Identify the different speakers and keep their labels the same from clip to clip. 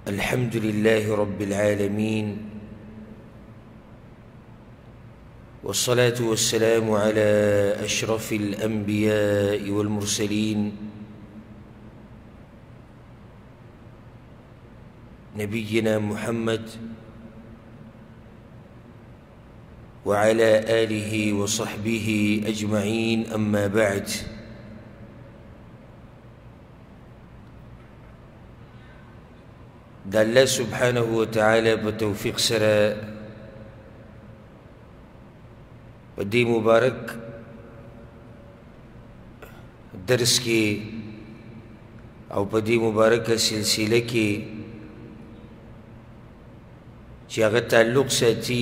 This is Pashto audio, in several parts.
Speaker 1: الحمد لله رب العالمين، والصلاة والسلام على أشرف الأنبياء والمرسلين نبينا محمد وعلى آله وصحبه أجمعين. أما بعد، دا الله سبحانه وتعالى بتوفيق سرا ودي مبارك درس کی او بدی مبارک سلسله کی چې هغه تعلق ساتي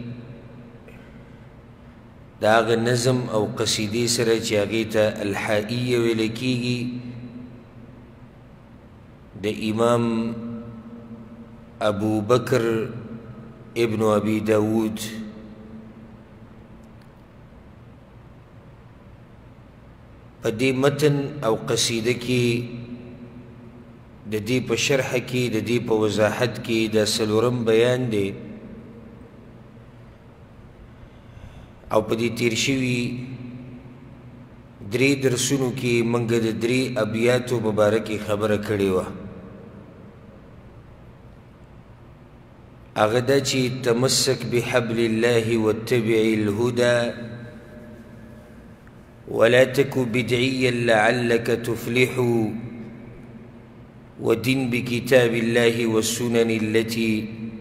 Speaker 1: دا هغه نظم او قصیدې سره چې هغې ته الحائیه ویل کېږي د امام ابو بکر ابن ابي داود په دې متن او قصیده کې د دې په شرح کې د دې په وضاحت کې د څلورم بیان دی او په دې تیر شوي درې درسونو کې موږ د درې ابیاتو مبارکې خبره کړې وه. هغه دا چې تمسک بحبل الله واتبع الهدى ولا تك بدعيا لعلك تفلح ودن بكتاب الله والسنن التي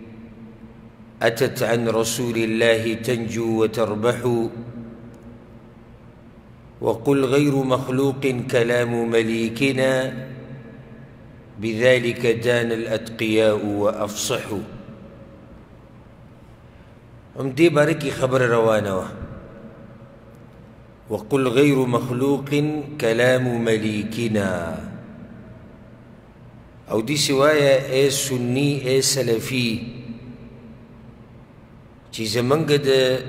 Speaker 1: أتت عن رسول الله تنجو وتربح وقل غير مخلوق كلام مليكنا بذلك دان الأتقياء وأفصحوا. هم دې باره کې خبره روانه وه. وقل غير مخلوق كلام مليكنا، او دي سوايا اي سني اي سلفي چې زمونږ د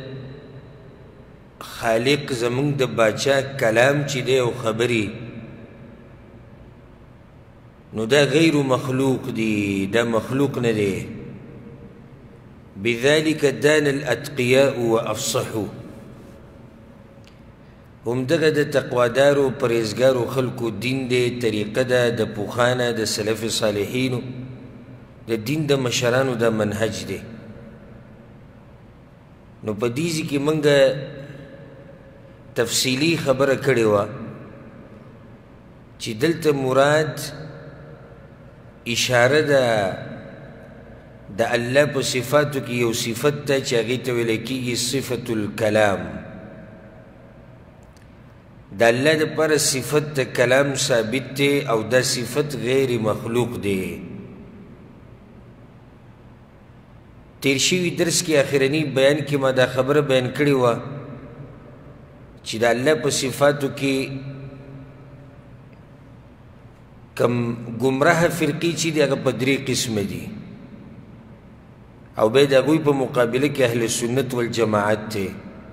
Speaker 1: خالق زمونږ د باچا کلام چې دی او خبري نو دا غیر مخلوق دی، دا مخلوق نه دی. بذلك دان الاتقياء وافصحوا، هم دغه د تقوادارو پرهیزګارو خلکو دین دی، طریقه ده د پوخانه د سلف صالحینو د دین د مشرانو د منهج دی. نو په دې ځای کې موږ تفصیلي خبره کړې وه چې دلته مراد اشاره ده د الله په صفاتو کې یو صفت ده چې هغې ته ویل کېږي صفت الکلام. د الله دپاره صفت د کلام ثابت دی او دا صفت غیر مخلوق دی. تیر شوي درس کې آخرني بیان کې ما دا خبره بیان کړې وه چې د الله په صفاتو کې کم ګمراه فرقې چې دي هغه په درې قسمه دي او بیا د هغوی په مقابله کې اهل سنت والجماعت دی.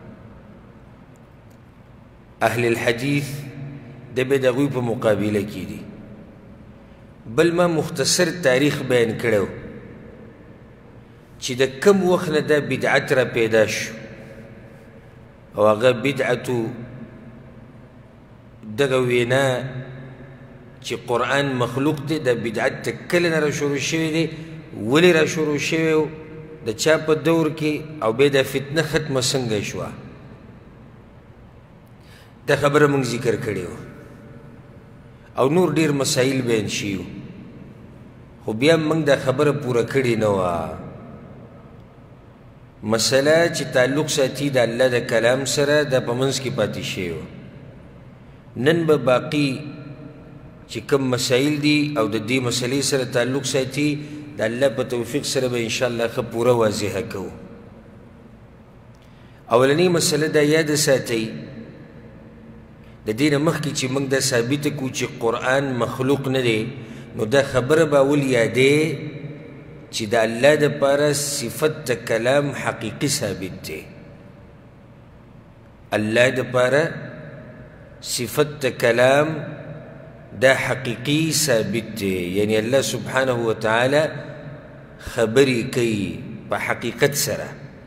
Speaker 1: اهل الحديث د به د هغوی په مقابله کې دي. بل ما مختصر تاریخ بیان کړی چې د کم وخت نه دا بدعت را پیدا شو او هغه بدعتو دغه وینا چې قرآن مخلوق دی، د بدعت ته کله نه را شروع شوی دی، ولې را شروع شوی و، د چا په دور کې، او بیا د فتنه ختمه څنګه شوه. دا خبره موږ ذکر کړې وه او نور ډېر مسایل بیان شوي، خو بیا موږ دا خبره پوره کړې نه وه. مسله چې تعلق ساتي د الله د کلام سره دا په منځ کې پاتې شوی وه. نن به باقي چې کوم مسایل دي او د دې مسلې سره تعلق ساتي د الله په توفیق سره به انشاءالله ښه پوره واضحه کوو. اولنۍ مسله دا یاد ساتئ، د دې نه مخکې چې موږ دا ثابته کړو چې قرآن مخلوق نه دی، نو دا خبره به اول یادې چې د الله دپاره صفت د کلام حقیقي ثابت دی. الله دپاره صفت د کلام دا حقیقی ثابت دی، یعنی الله سبحانه وتعالی خبرې کوي په حقیقت سره.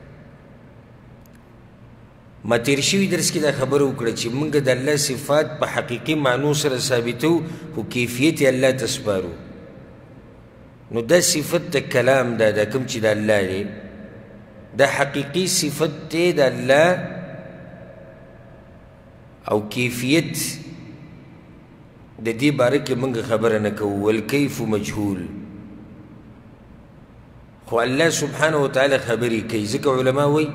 Speaker 1: ما تیر شوي درس کې دا خبره وکړه چې موږ د الله صفات په حقیقي معنو سره ثابتو خو کیفیت یې الله ته سپارو. نو دا صفت د کلام دا کوم چې د الله دی دا حقیقي صفت دی د الله او کیفیت د دې باره کې موږ خبره نه کوو. والکیف مجهول، خو الله سبحانه وتعالی خبرې کوي. ځکه علما وایي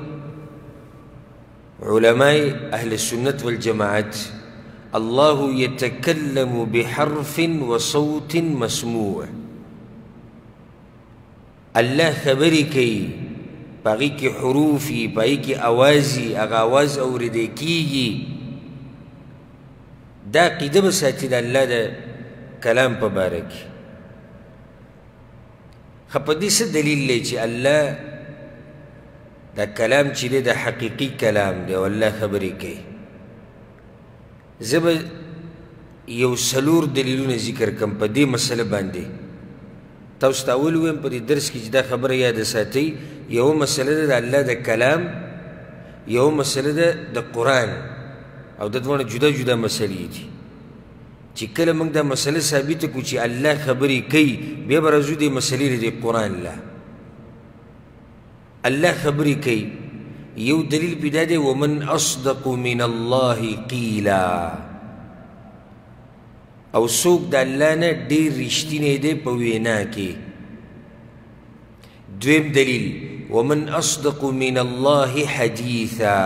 Speaker 1: علماء أهل السنة والجماعة الله يتكلم بحرف وصوت مسموع. الله خبرې کوي پاغي کې حروفي پاغي کې اوازي هغه اواز اورېدل کېږي. دا عقیده به ساتي د الله د کلام په باره کې. خو په دې څه دلیل دی چې الله دا کلام چې دی د حقیقي کلام دی او الله خبرې کوي؟ زه به یو څلور دلیلونه ذکر کړم په دې مسله باندې. تاسو ته اول ویم په دې درس کې چې دا خبره یاد ساتئ. یو مسله ده د الله د کلام، یو مسله ده د قرآن، او د دواړو جدا جدا مسلې دي. چې کله موږ دا مسله ثابته کړو چې الله خبرې کوي بیا به راځو دې مسلې د قرآن له. الله خبرې کوي یو دلیل پیدا دی ومن اصدق من الله قیلا، او څوک د الله نه ډېر رښتینی دی په وینا کې. دویم دلیل ومن اصدق من الله حدیثا،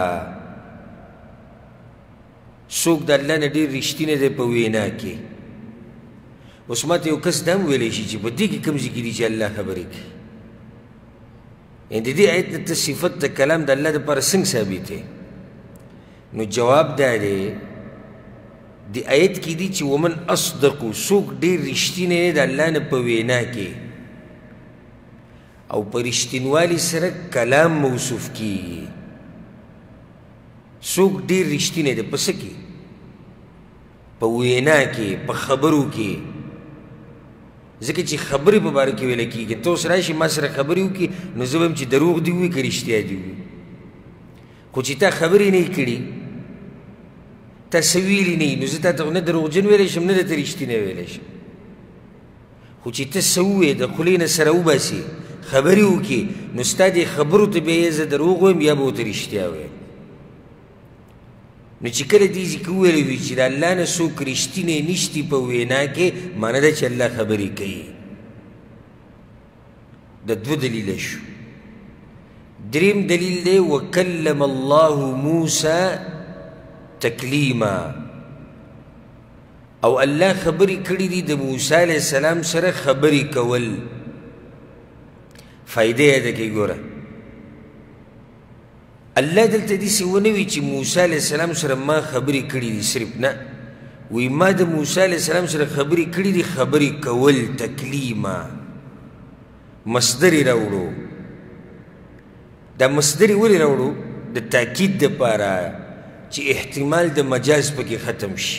Speaker 1: څوک د الله نه ډېر رښتینی دی په وینا کې. اوس ماته یو کس دا هم ویلی شي چې په دې کې کوم ځای کې دي چې الله خبرې کوي؟ د دې آیت نه ته صفت د کلام د الله دپاره څنګه ثابتې؟ نو جواب دا دی د آیت کې دي چې ومن اصدقو، څوک ډېر رښتینی دی د الله نه په وینا کې، او په رښتینوالي سره کلام موصوف کېږي. څوک ډېر رښتینی دی په څه کې؟ په وینا کې، په خبرو کې. ځکه چې خبرې په باره کې ویله کېږي. ته اوس راشي ما سره خبرې وکړي نو زه به یم چې دروغ دي ووایي که رښتیا دي ووایي. خو چې تا خبرې نه یې کړي، تا څه ویلي نه یي، نو زه تا ته نه دروغجن ویلی شم نه درته رښتینی ویلی شم. خو چې ته څه ووایې د خولې نه سره وباسې خبرې وکړي نو ستا دې خبرو ته بیا یې زه دروغ وایم یا به ورته رښتیا وایم. نو چې کله دې ځکه وویلی وي چې د الله نه څوک رښتینی نشتي په وینا کې، معنی ده چې الله خبرې کوي. د دوه دلیله شو. دریم دلیل دی وکلم الله موسی تکلیما، او الله خبرې کړي دي د موسی علیه السلام سره خبرې کول. فایده یې ده کې ګوره الله دلته داسې ونه وي چې موسی علیه السلام سره ما خبرې کړي دي صرف، نه، وایي ما د موسی علیه السلام سره خبرې کړي دي خبرې کول تکلیما. مصدر یې راوړو. دا مصدر یې ولې راوړو؟ د تاکید دپاره چې احتمال د مجاز پکې ختم شي.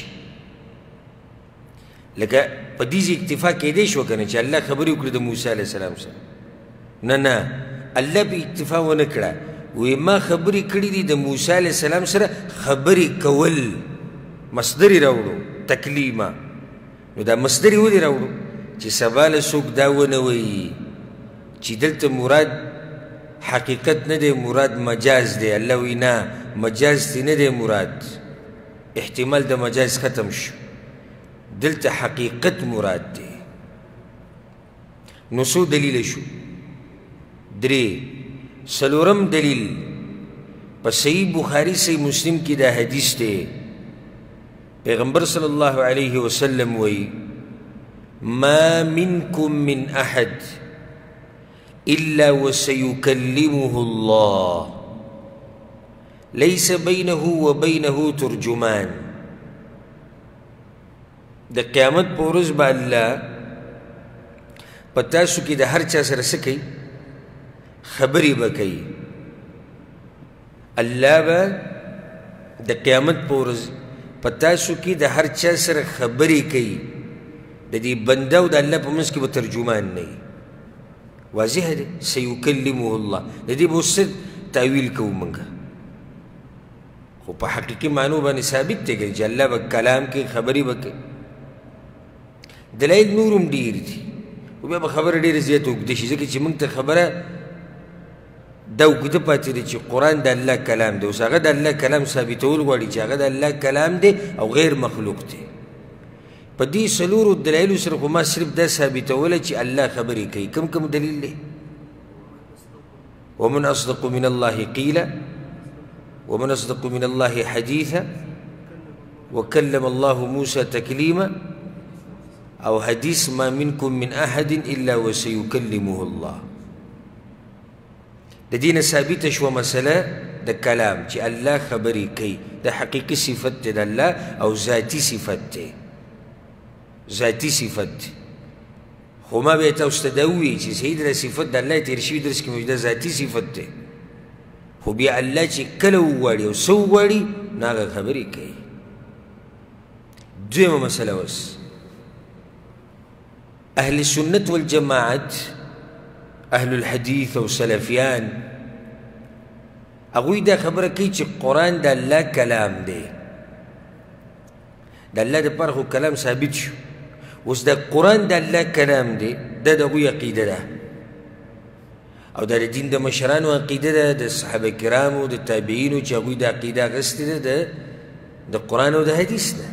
Speaker 1: لکه په دې ځای اکتفا کیدی شو که نه چې الله خبرې وکړي د موسی علیه السلام سره؟ نه نه، الله به اکتفا ونه کړه. وی ما خبرې کړي دي د موسی علیه السلام سره خبرې کول. مصدر یې راوړو تکلیما. نو دا مصدر یې ولې راوړو؟ چې سبا له څوک دا ونه وایي چې دلته مراد حقیقت نه دی، مراد مجاز دی. الله وی نه، مجاز تی نه دی مراد، احتمال د مجاز ختم شو، دلته حقیقت مراد دی. نو څو دلیل شو؟ درې. څلورم دلیل په صحیح بخاري صحیح مسلم کې دا حدیث دی. پیغمبر صلی الله علیه وسلم وی ما منکم من احد الا وسيكلمه الله ليس بينه وبينه ترجمان. د قیامت په ورځ به الله په تاسو کې د هر چا سره څه کوي؟ خبرې به کوي. الله به د قیامت په ورځ په تاسو کې د هر چا سره خبرې کوي. د دې بنده او د الله په منځ کې به ترجمان نه وي. واضح دی سیکلمه الله د دې به اوس تاویل کوو موږ خو په حقیقي معنو باندې ثابت دی که چې الله به کلام کوي خبرې به کوي دلایل نور هم ډېر دي خو بیا به خبره ډېره زیاته اوږده شي ځکه چې موږ ته خبره دا اوږده پاتې دی چې قرآن د الله کلام دی اوس هغه د الله کلام ثابتول غواړي چې هغه د الله کلام دی او غیر مخلوق دی په دې څلورو دلایلو سره خو ما صرف دا ثابتوله چې الله خبرې کوي کوم کوم دلیل دی ومن اصدق من الله قیلا ومن اصدق من الله حدیثا وکلم الله موسى تکلیما او حدیث ما منکم من احد الا وسیکلمه الله د دې نه ثابته شوه مسله د کلام چې الله خبرې کوي د حقیقي صفت دی د الله او ذاتي صفت دی ذاتي صفت دی خو ما بیا تاسو ته دا ووایي چې صحیح دا صفت د الله تېر شوي درس کې موږ دا ذاتي صفت دی خو بیا الله چې کله وغواړي او څه وغواړي نو هغه خبرې کوي دویمه مسله اوس اهل السنت والجماعت اهل الحديث او سلفیان هغوی دا خبره کوي چې قرآن د الله کلام دی د الله دپاره خو کلام ثابت شو اوس د قرآن د الله کلام دی دا د هغوی عقیده ده او دا د دین د مشرانو عقیده ده د صحابه کرامو د تابعینو چې هغوی د عقیده اخیستې ده د قرآن او د حدیث نه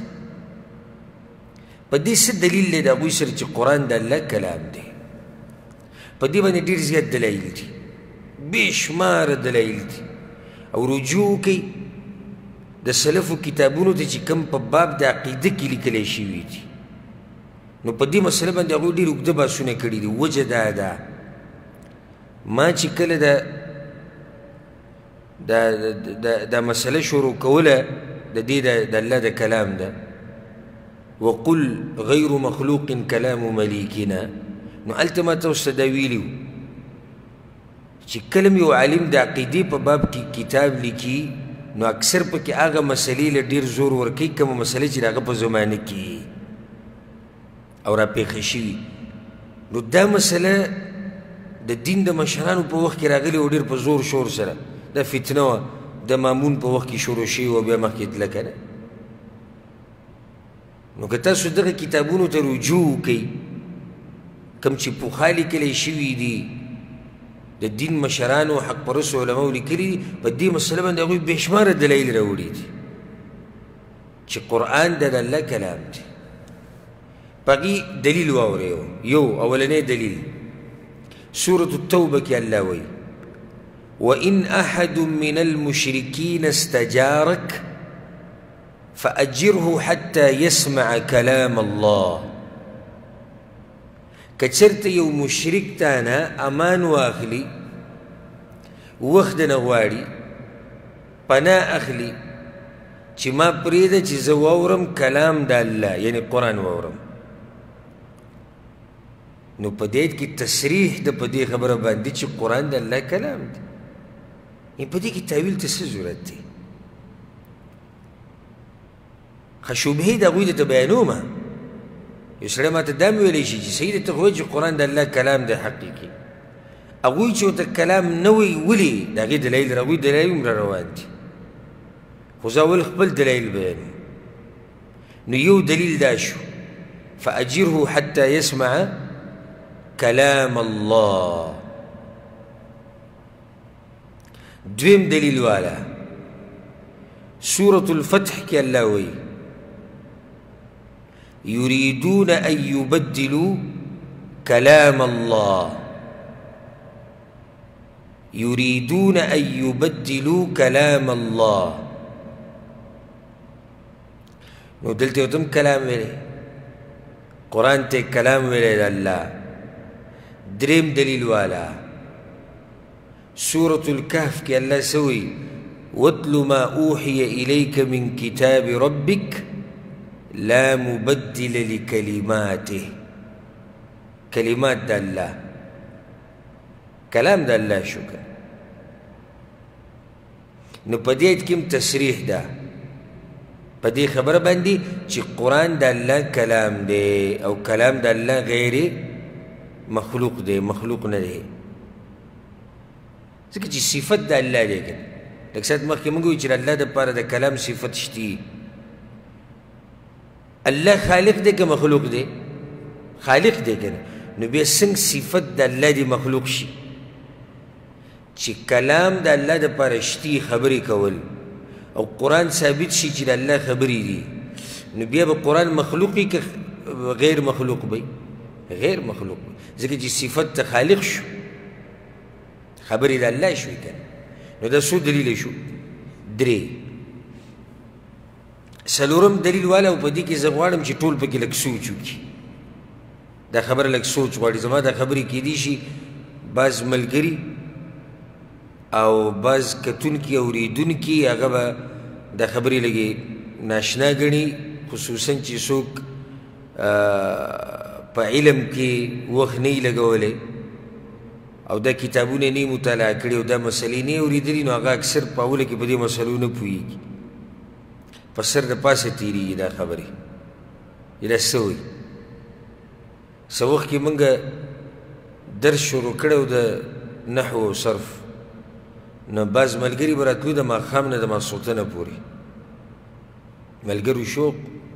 Speaker 1: په دې څه دلیل دی د هغوی سره چې قرآن د الله کلام دی په دې باندې ډېر زیات دلایل دي بې شماره دلایل دي او رجوع کوي د سلفو کتابونو ته چې کوم په باب د عقیده کې لیکلی شوي دي نو په دې مسله باندې هغوی ډېر اوږده بحثونه کړي دي وجه دا ده ما چې کله دا مسله شروع کوله د دې د الله د کلام ده وقل غیر مخلوق کلام ملیکنا نو هلته ما تاسو ته دا ویلي وو چې کله یو عالم د عقیدې په باب کې کتاب لیکي نو اکثر پکې هغه مسلې له ډېر زور ورکوي کومه مسلې چې د هغه په زمانه کې او راپېښې شوي نو دا مسله د دین د مشرانو په وخت کې راغلې او ډېر په زور شور سره دا فتنه وه د مامون په وخت کې شروع شوي وه بیا مخکې تله که نه نو که تاسو دغه کتابونو ته رجوع کوئ کوم چې پوخا لیکلی شوي دي د دین مشرانو حق پرستو علماو لیکلي دي په دې مسله باندې هغوی بې شماره دلایل راوړي دي چې قرآن د الله کلام دی په هغې دلیل واورئ یو اولنی دلیل سورة التوبه کې الله وایي وإن أحد من المشركين استجارك فأجره حتى يسمع كلام الله کچرته یو مشرک تانا امان واخلی وخت نه غواړي پناه اخلي چې ما پرېږده چې زه واورم کلام د الله یعنی قرآن واورم نو په دې کې تصریح ده په دې خبره باندې چې قرآن د الله کلام دی په دې کې تاویل ته څه ضرورت دی ښه شبهې د هغوی درته بیانومه یو سړی ماته دا مې ویلی شي چې صحیح درته خو وایي چې قرآن د الله کلام دی حقیقي هغوی چې ورته کلام نه وایي ولې د هغې دلایل هغوی دلایل هم را روان دي خو زه اول خپل دلایل بیانوم نو یو دلیل دا شو فأجره حتى يسمع كلام الله دویم دلیل والا سورة الفتح کې الله وایي يريدون أن يبدلوا كلام الله يريدون أن يبدلوا كلام الله نو دلته وتم کلام ویلې قرآن ته کلام ویلې الله دریم دلیل والا سورة الكهف کې الله سوي واتل ما أوحي إليك من كتاب ربك لا مبدل لكلماته كلمات د الله کلام د الله شو که نو په دې کې هم تصریح ده په دې خبره باندې چې قرآن د الله کلام دی او کلام د الله غیر مخلوق دی مخلوق نه دی ځکه چې صفت د الله دی که لکه ساعت مخکې موږ وایو چې د الله دپاره د کلام صفت شتي الله خالق دی که مخلوق دی خالق دی که نو بیا څنګه صفت د الله دی مخلوق شي چې کلام د الله دپاره شتي خبرې کول او قرآن ثابت شي چې د الله خبرې دي نو بیا به قرآن مخلوق وي که غیر مخلوق وي غیر مخلوق وي ځکه چې صفت ته خالق شو خبرې د الله شوې که نو دا څو دلیل شو درې څلورم دلیل والا او په دې کې زه غواړم چې ټول پکې لږ سوچ وکړي دا خبره لږ سوچ غواړي زما دا خبرې کیدی شي بعض ملګري او بعض کتونکي اورېدونکي هغه به دا خبرې لږې ناشنا ګڼي خصوصا چې څوک په علم کې وخت نه یې لګولی او دا کتابونه نه یې مطالعه کړي او دا مسلې نه یې اورېدلي نو هغه اکثر په اوله کې په دې مسلو نه پوهېږي په سر د پاسه تېرېږي دا خبرې چې دا څه وایي څه وخت کې موږ درس شروع کړی و د نحو او صرف نو بعض ملګري به راتلو د ماښام نه د ماسخوتنه پورې ملګرو شوق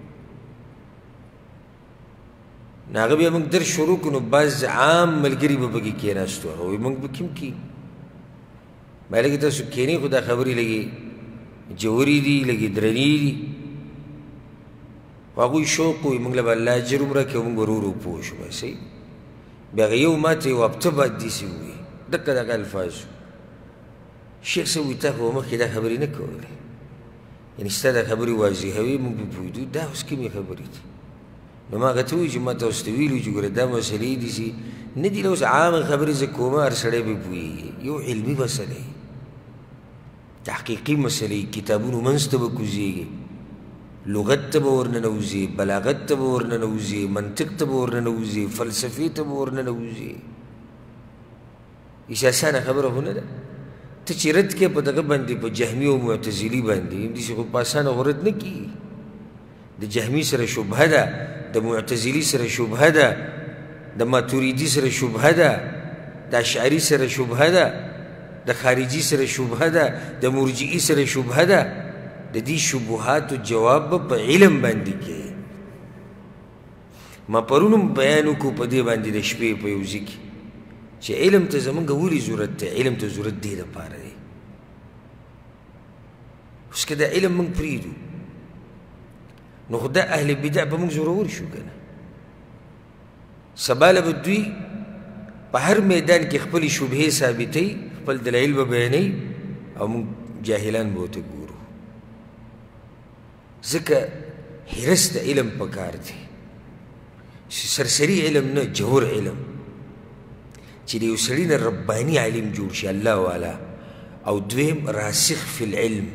Speaker 1: نو هغه بیا موږ درس شروع کړو نو بعض عام ملګري به پکې کېناستو هغه وایي موږ به کوم کښېنو ما لږې تاسو کښېنئ خو دا خبرې لږې جوړې دي لږې درنې دي خو هغوی شوق وایي موږ له به الله اجر هم راکړي او موږ به ورو ورو پوه شو صحیح بیا هغه یو ما ته یو هفته بعد داسې ووایي دقه دغه الفاظ شیخ صاحب وایي تا خو مخکې دا خبرې نه کولې یعنې ستا دا خبرې واضحوي موږ پرې پوهېدو دا اوس کومې خبرې دي نو ما هغه ته وایي چې ما ته اوس ته ویلي چې ګوره دا مسلې دي چې نه دي اوس عامه خبرې زه کومه هر سړی به پوهېږي یو علمي مسله تحقیقي مسلې کتابونو منځ ته به کوزېږي لغت ته به ورننوځي بلاغت ته به ورننوځي منطق ته به ورننوځي فلسفې ته به ورننوځي هېڅ اسانه خبره خو نه ده ته چې رد کې په دغه باندې په جهمي او معتزلي باندې همداسې خو په اسانه خو رد نه کېږي د جهمي سره شبهه ده د معتزلي سره شبهه ده د ماتوریدي سره شبهه ده د اشعري سره شبهه ده د خارجي سره شبهه ده د مرجئي سره شبهه ده د دې شبهاتو جواب به په علم باندې کوي ما پرون هم بیان وکړو په دې باندې د شپې په یو ځای کې چې علم ته زمونږ ولې ضرورت دی علم ته ضرورت دې دپاره دی اوس که دا علم موږ پرېږدو نو خو دا اهل بدع به موږ زورور شو که نه سبا له به دوی په هر میدان کې خپلې شبهې ثابتوي خپل دلایل به بیانوي او موږ جاهلان به ورته ګورو ځکه حرص د علم پکار دی سرسري علم نه جوهر علم چې د یو سړي نه رباني عالم جوړ شي الله والا او دویم راسخ فی العلم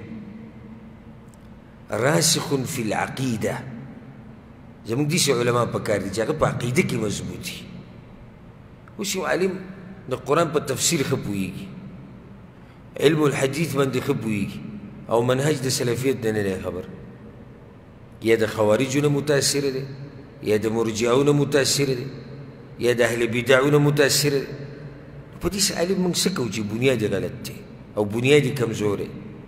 Speaker 1: راسخ فی العقیده زموږ داسې علما پکار دي چې هغه په عقیده کې مضبوط وي اوس یو عالم د قرآن په تفسیر ښه پوهېږي علم الحدیث باندې ښه پوهېږي او منهج د سلفیت نه نه دی خبر یا د خوارجو نه متاثره دی یا د مرجعو نه متاثره دی یا د اهل بدعو نه متاثره دی په داسې عالم موږ څه کوو چې بنیاد یې غلط دی او بنیاد یې کمزوری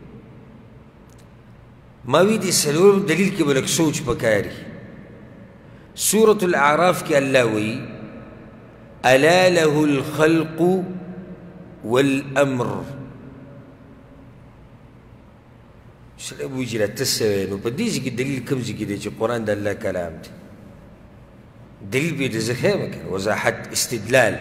Speaker 1: ما وی د څلورم دلیل کې به لږ سوچ پکار وي سورة الاعراف کې الله وایي الا له الخلق والامر سړی به وایي چې راته څه وایي نو په دې ځای کې دلیل کوم ځای کې دی چې قرآن د الله کلام دی دلیل به یې د زه ښیم که وضاحت استدلال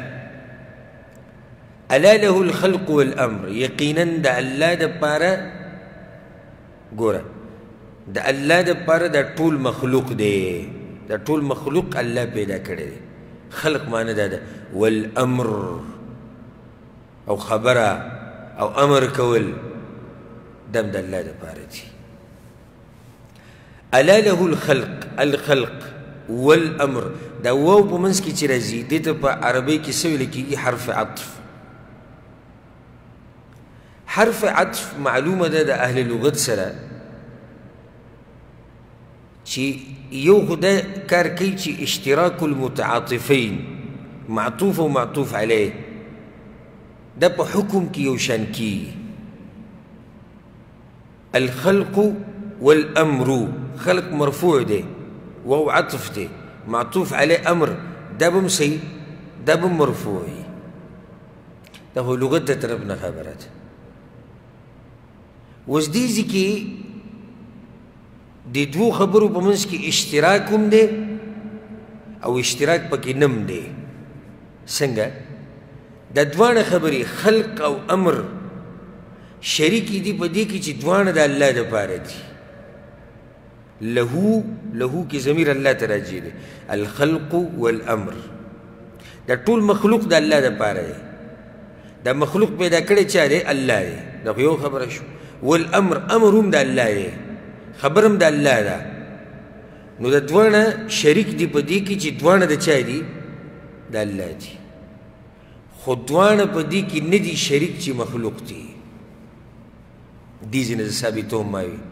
Speaker 1: الا له الخلق والامر یقینا د الله دپاره ګوره د الله دپاره دا ټول مخلوق دی دا ټول مخلوق الله پیدا کړی دی خلق معنی دا ده والامر او خبره او امر کول دم د الله دپاره دی الا له الخلق والامر دا واو په منځ کې چې راځي دې ته په عربۍ کې څه ویل کېږي حرف عطف حرف عطف معلومه ده د اهل لغت سره چې یو خو دا کار کوي چې اشتراک المتعاطفین معطوف او معطوف علیه دا په حکم کې یو شان کیږي. الخلق والامر، خلق مرفوع دی واو عطف دی، معطوف علیه امر دا به هم صحیح، دا به مرفوع وي. دا خو لغت د طرف نه خبره ده. اوس دې ځای کې د دوو خبرو په منځ کې اشتراک هم دی او اشتراک پکې نم دی. څنګه؟ دا دواړه خبرې خلق او امر شریکې دي په دې کې چې دواړه د الله دپاره دي. له کې ضمیر الله ته راجع دی. الخلق والامر دا ټول مخلوق د الله دپاره دی. دا مخلوق پیدا کړی چا دی؟ الله دی. دا خو یو خبره شو. والامر امر هم د الله دی، خبر هم د الله ده. نو د دواړه شریک دي په دې کې چې دواړه د چا دي؟ د الله دي. خو دواړه په دې کې نه دي شریک چې مخلوق دي. دې ځینې زه ثابتوم ما وي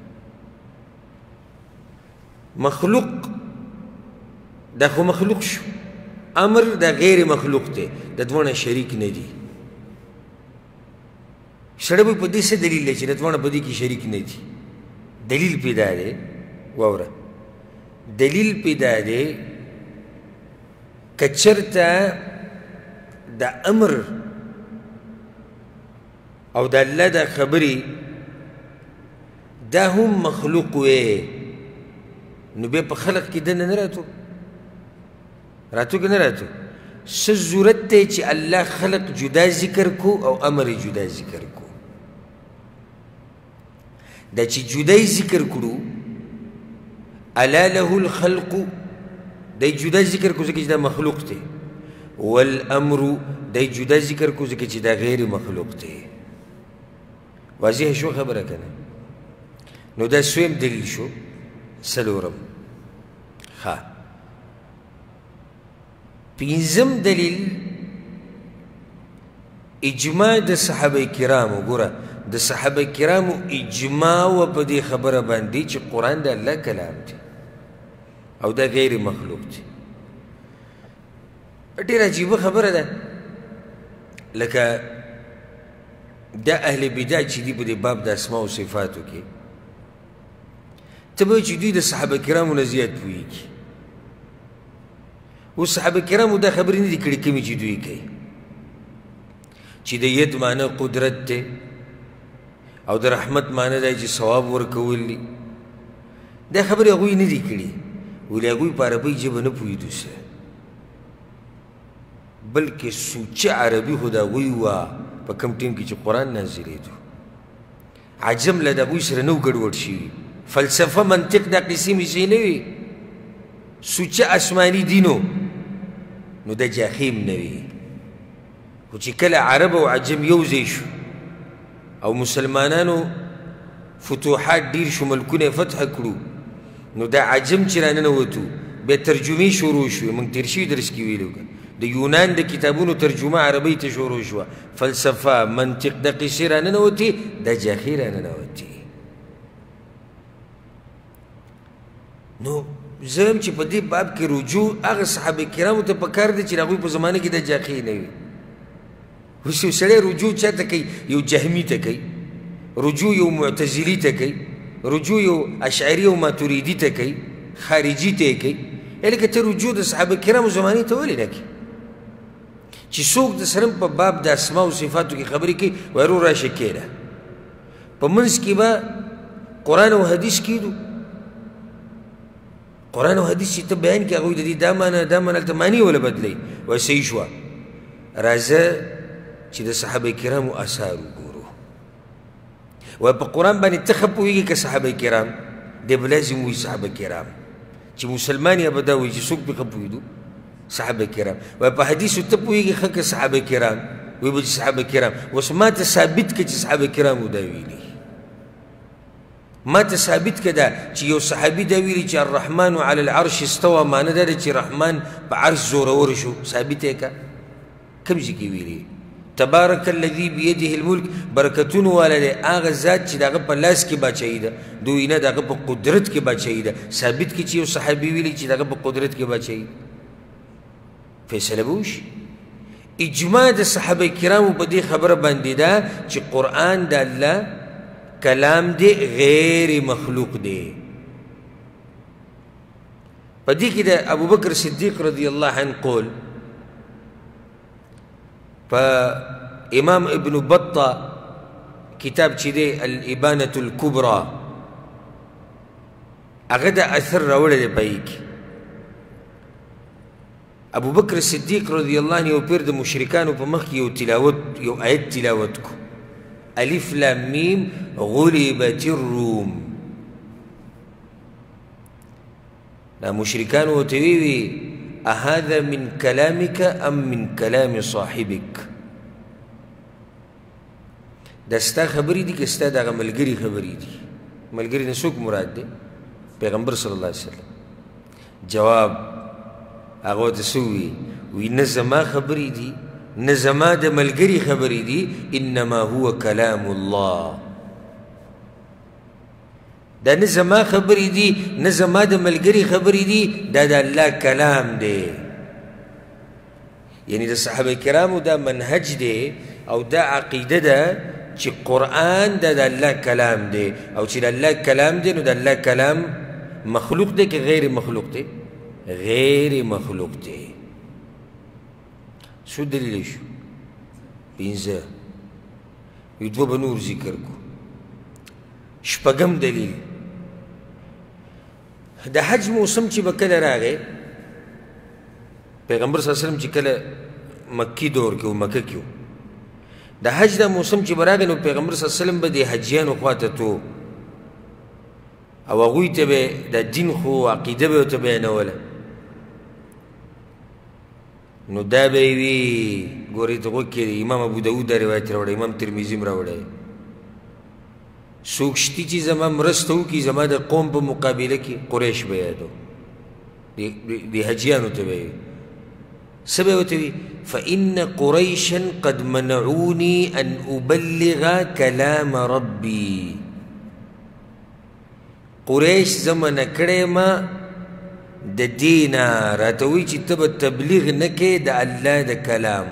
Speaker 1: مخلوق دا خو مخلوق شو، امر دا غیر مخلوق دی، د دواړه شریک نه دي. سړی به په دې څه دلیل دی چې د دواړه په دې کې شریک نه دي؟ دلیل پې دا دی، واوره، دلیل پې دا دی که چېرته د امر او د الله دا خبرې دا هم مخلوق وی نو بیا په خلق کې دننه نه راتو که نه راتو؟ څه ضرورت دی چې الله خلق جدا ذکر کو او امر جدا ذکر کو؟ دا چې جدای ذکر کړو الا له الخلق دی جدا ذکر کو ځکه چې دا مخلوق دی، والامر دی جدا ذکر کو ځکه چې دا غیر مخلوق دی. واضح شو خبره کنه؟ نو دا سویم دلیل شو. څلورم پنځم دلیل اجماع د صحابه کرامو. ګوره د صحابه کرامو اجماع و په دې خبره باندې چې قرآن د الله کلام دی او دا غیر مخلوق دی. ډېره عجیبه خبره ده، لکه دا اهل بدع چې دي په دې باب د اسماء او صفاتو کې ته به چې دوی د صحابه کرامو نه زیات پوهېږي. اوس صحابه کرامو دا خبرې نه دي کړي کومې چې دوی کوي چې د ید معنی قدرت دی او د رحمت معنی دی چې ثواب ورکول دي. دا خبرې هغوی نه دي کړي، ولې هغوی په عربۍ ژبه نه پوهېدو څه، بلکې سوچه عربي خو د هغوی وه په کوم ټیم کې چې قرآن نازلېدو. عجم له د هغوی سره نه و ګډوډ شوي. فلسفه منطق دا قیسې میسې نه وي، سوچه آسماني دینو نو د جاخیم نه وي. خو چې کله عرب او عجم یو ځای شو او مسلمانانو فتوحات ډیر شو، ملکونه فتح کړو، نو دا عجم چې راننوتو بیا ترجمې شروع شوې. موږ تېر شوي درس کې ویلو د یونان د کتابونو ترجمه عربۍ ته شروع شوه. فلسفه منطق د قیسې راننوتې، د جاخې راننوتې. نو زه هم چې په دې باب کې رجوع هغه صحابه کرامو ته پکار دی چې د هغوی په زمانه کې د جاخې نه وي. اوس یو سړی رجوع چا ته کوي؟ یو جهمي ته کوي، رجوع یو معتزلي ته کوي، رجوع یو اشعري او ماتریدي ته کوي، خارجي ته یې کوي. لکه ته رجوع د صحابه کرامو زمانې ته ولې نه کوي؟ چې څوک د سره په باب د اسماء او صفاتو کې خبرې کوي وایي ورو راشه کېده، په منځ کې به قرآن او حدیث کېدو. قرآن او حدیث چې ته بیان کړې هغوی د دې دا معنی دا معنی هلته معنی وله بدلوي. وایي صحیح شوه، راځه چې د صحابه کرامو اثار وګورو. وایي په قرآن باندې ته ښه پوهېږي که صحابه کرام؟ دی به لازم وایي صحابه کرام، چې مسلمان یې به دا وایي چې څوک پې ښه پوهېدو؟ صحابه کرام. وایي په حدیثو ته پوهېږي ښه که صحابه کرام؟ وایي به چې صحابه کرام. اوس ما ته ثابت که چې صحابه کرامو دا ویلي، ما ته ثابت که دا چې یو صحابي دا ویلي چې الرحمن علی العرش استوى، معنی دا ده چې رحمان په عرش زورور شو. ثابت یې که؟ کوم ځای کې ویلي؟ تبارک الذي بيده الملک، برکتونو والا دی هغه ذات چې د هغه په لاس کې باچایي ده، دوی نه د هغه په قدرت کې باچایي ده. ثابت کړي چې یو صحابي ویلي چې د هغه په قدرت کې باچایي ده. فیصله به وشي. اجماع د صحابه کرامو په دې خبره باندې ده چې قرآن د الله کلام دی، غیر مخلوق دی. په دې کې د ابوبکر صدیق رضی الله عنه قول په امام ابن بطه کتاب چې دی الابانة الکبرى هغه د اثر راوړی دی په یې کې. ابو بکر صدیق رضی الله عنه یو پیر د مشرکانو په مخ کې یو آیت تلاوت کو، الف لام میم غلبت الروم. دا مشرکان ورته ویوي اهذا من کلامک ام من کلام صاحبک، دا ستا خبرې دي که ستا دغه ملګري خبرې دي؟ ملګري نه څوک مراد دی؟ پیغمبر صلی الله علیه وسلم. جواب هغه ورته څه ووي؟ وی نه زما خبرې دي نه زما د ملګري خبرې دي، انما هو کلام الله. دا نه زما خبرې دي نه زما د ملګري خبرې دي، دا د الله کلام دی. یعنی د صحابه کرامو دا منهج دی او دا عقیده ده چې قرآن دا د الله کلام دی، او چې د الله کلام دی نو د الله کلام مخلوق دی که غیر مخلوق دی؟ غیر مخلوق دی. څو دلیل شو؟ 5. یو 2 به نور ذکر کو. 6م دلیل د حج موسم چې به کله راغی، پیغمبر صلی الله علیه وسلم چې کله مکی دور کې و، مکه کې و، د حج دا موسم چې به راغی نو پیغمبر صلی الله علیه وسلم به د حجیانو خواته تو او هغوی ته به د دین خو عقیده به ورته بیانوله. نو دا به یې وي ګورې ته غوږ کښېږدئ، امام ابو داود دا روایت راوړی، امام ترمذي هم راوړی، څوک شتي چې زما مرسته وکړي زما د قوم په مقابله کې، قریش به یادو، د حجیانو ته به یې وي څه به ورته وي؟ فإن قریشا قد منعوني أن أبلغ كلام ربي. قریش زه منع کړی ما د دې نه راته وایي چې ته به تبلیغ نه کوې د الله د کلام.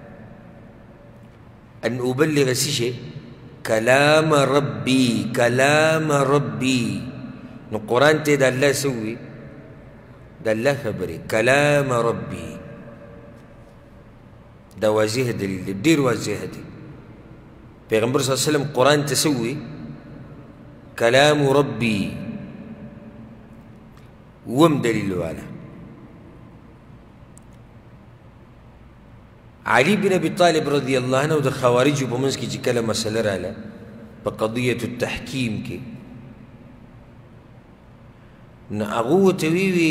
Speaker 1: ان أبلغ څه شی؟ کلام ربي، کلام ربي. نو قرآن ته د الله څه ووي؟ د الله خبرې، کلام ربي. دا واضح دلیل دی، ډېر واضح دی. پیغمبر صلی الله علیه وسلم قرآن ته څه ووي؟ کلام ربي. 7م دلیل والا علي بن ابي طالب رضی الله عنه د خوارجو په منځ کې چې کله مسله راله په قضیة التحکیم کې، نو هغه ورته ویوي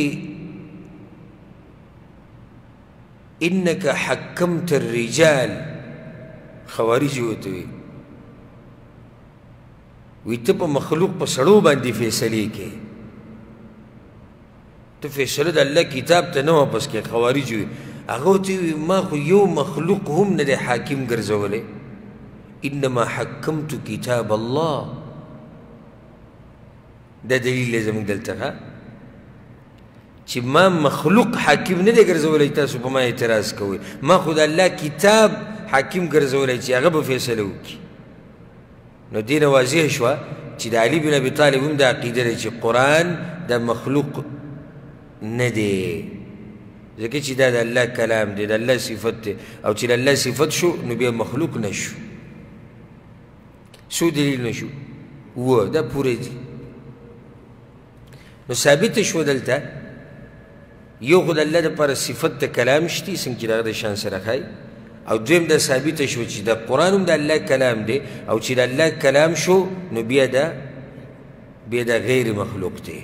Speaker 1: انك حکمت الرجال. خوارجو ورته وی ته په مخلوق په سړو باندې فیصلې کې، ته فیصله د الله کتاب ته نه واپس کې. خوارج وي هغه ورته وي ما خو یو مخلوق هم نه دی حاکم ګرځولی، انما حکمت کتاب الله. دا دلیل دی زموږ دلته چې ما مخلوق حاکم نه دی ګرځولی، تاسو په ما اعتراض کوئ. ما خو د الله کتاب حاکم ګرځولی چې هغه به فیصله وکړي. نو دې نه واضح شوه چې د علي بن ابي طالب هم دا عقیده دی چې قرآن د مخلوق نه دی، ځکه چې دا د الله کلام دی، د الله صفت دی، او چې د الله صفت شو نو بیا مخلوق نه شو. څو دلیل نه شو؟ 7. دا پوره دي. نو ثابته شوه دلته یو خو د الله دپاره صفت د کلام شتي، څنګه چې د هغه د شان سره ښایي، او دویم دا ثابته شوه چې د قرآن هم د الله کلام دی، او چې د الله کلام شو نو بیا دا غیر مخلوق دی.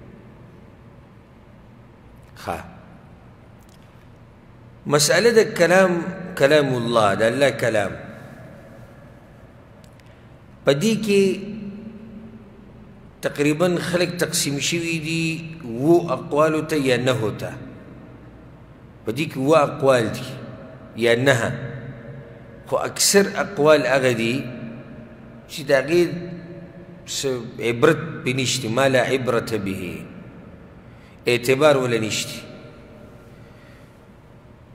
Speaker 1: مسأله د کلام الله د الله کلام په دې کې تقریبا خلق تقسیم شوي دي 7 اقوالو ته یا 9 ته. په دې کې 7 اقوال دي یا 9، خو اکثر اقوال هغه دي چې د هغې عبرت پې نشته، ما لا عبرت به، اعتبار ولا نشته.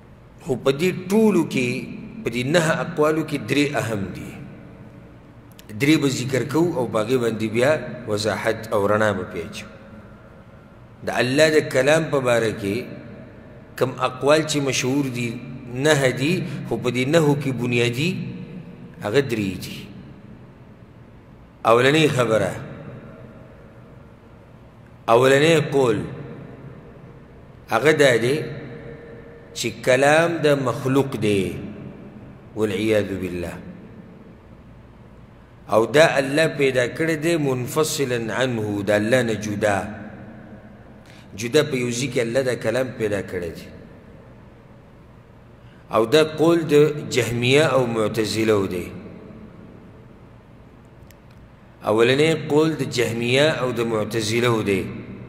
Speaker 1: خو په دې ټولو کې په دې 9 اقوالو کې 3 اهم دي 3 به ذکر کوو او په هغې باندې بیا وضاحت او رڼا به پې اچو د الله د کلام په باره کې کم اقوال چې مشهور دي 9 دي خو په دې 9 کې بنیادي هغه 3 دي اولنۍ خبره اولنۍ قول هغه دا دی چې کلام د مخلوق دی والعیاذ بالله او دا الله پیدا کړی دی منفصلا عنه د الله نه جدا جدا په یو ځای کې الله دا کلام پیدا کړی دی او دا قول د جهمیه او معتزله دی اولنی قول د جهمیه او د معتزله دی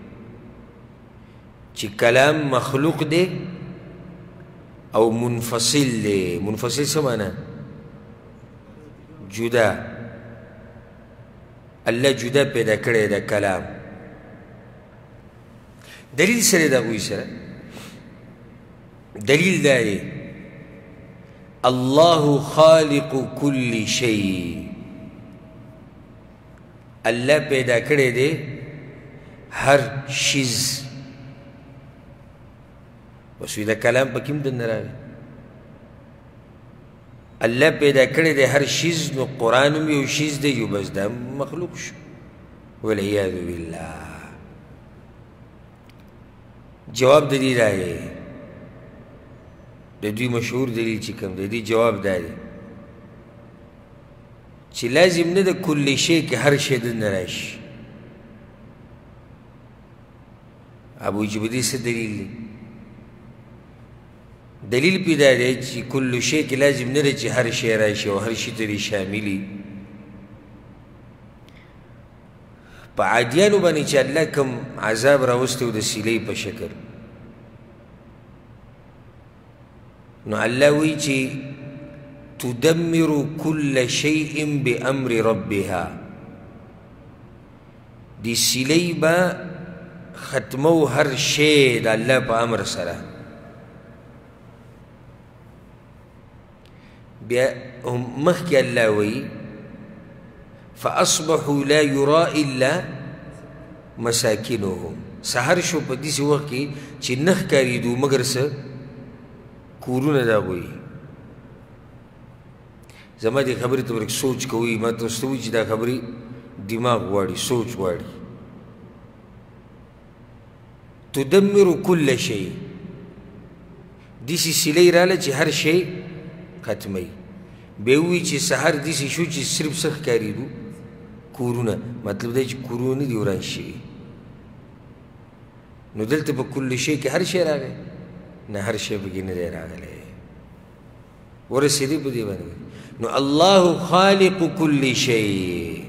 Speaker 1: چې کلام مخلوق دی او منفصل دی منفصل څه معنی جدا الله جدا پیدا کړی دا کلام دلیل سره دا وایي سره دلیل دا دی الله خالق كل شيء الله پیدا کړی دی هر شیز بس دا کلام په کوم دنه راغی الله پیدا کړی دی هر شیز نو قرآن هم یو شیز دی یو بس دا مخلوق شو والعیاذ بالله جواب د دې راغی د دوی مشهور دلیل چې کوم دی جواب دا دی چې لازم نه د کل شی کې هر شی دننه راشي ابو جبدي څه دلیل دی دلیل پیدا دی چې کل شی کې لازم نه دی چې هر شی راشي او هر شی ترې شاملي په عادیانو باندې چې الله کوم عذاب راوستی و د سیلۍ په شکل نو الله وایي چې تدمر كل شيء بأمر ربها دی سیلۍ به ختمو هر شی د الله په امر سره بیا مخکې الله وایي فأصبحوا لا يرى إلا مساكنهم سحر شو په داسې وخت کې چې نه ښکارېدو مګر څه کورونه د هغوی زما دې خبرې ته ورک سوچ کوي ما تاسو ته وایي چې دا خبرې دماغ غواړي سوچ غواړي تدمر كل شيء داسې سیلۍ راله چې هر شی ختموي بیا وایي چې سحر داسې شو چې صرف څه ښکارېدو کورونه مطلب دی چې کورونه دي وران شوي نو دلته په کل شی کې هر شی راغی نه هر شی پکې نه دی راغلی ورسېدی په دې باندې نو الله خالق كل شيء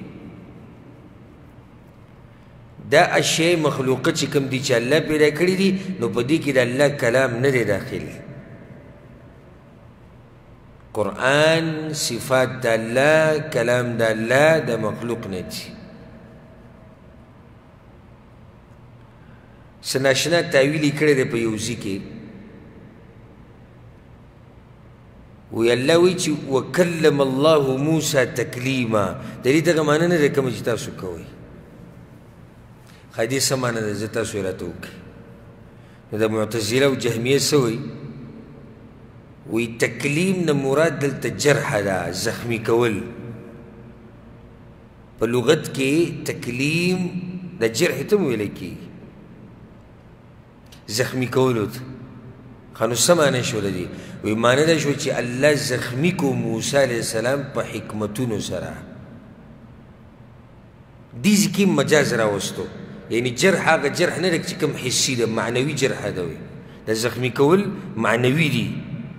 Speaker 1: دا اشیاء مخلوقه چې کوم دي چې الله پیدا کړي دي نو په دې کې د الله کلام نه دی داخل قرآن صفات د الله کلام د الله د مخلوق نه دي څه ناشنا تاویل یې کړی دی په یو ځای کې وی الله وی چې وکلم الله موسی تکلیما د دې دغه معنی نه ده کومه چې تاسو کوئ ښایي دې څه معنی ده زه تاسو یې راته وکړئ نو د معتزله او جهمیه څه وایي وی تکلیم نه مراد دلته جرح ده زخمی کول په لغت کې تکلیم د جرح ته ویلی کېږي زخمی کولو ته ښه نو څه معنی شوله دي وی معنی دا شو چې الله زخمی کو موسی علیه السلام په حکمتونو سره دې ځای کې مجاز راوستو یعنی جرح هغه جرح نه ده چې کوم حسي ده معنوي جرح ده وی د زخمی کول معنوي دي